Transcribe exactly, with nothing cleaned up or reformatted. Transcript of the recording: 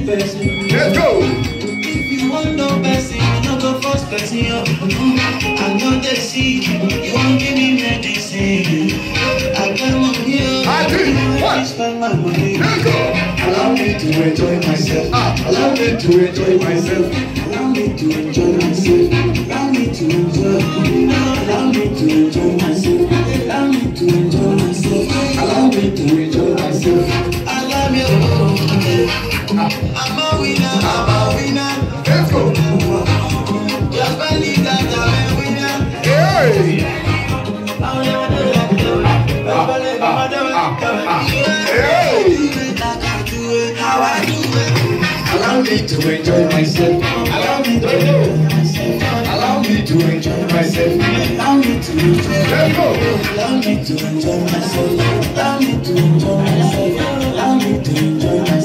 person. Let's go. If you want no person, you no go first person. I know they see you won't give me medicine. I got money. I do. What? Spend my money. Let's go. Allow me to enjoy myself. Ah. Allow me to enjoy myself. Allow me to enjoy myself. Allow me to enjoy. Allow me to enjoy myself. Allow me to enjoy myself. Allow me to enjoy myself. I love you. I'm a winner. I'm a winner. Let's go. Just believe that I'm a winner. Hey. I'll never do that. Ah, ah, ah, ah. Hey. How I do it. Allow me to enjoy myself. Allow me to enjoy myself. Allow me to enjoy myself. Allow me to enjoy. Let's go. Allow me to enjoy myself. Allow me to enjoy myself. Allow me to enjoy myself.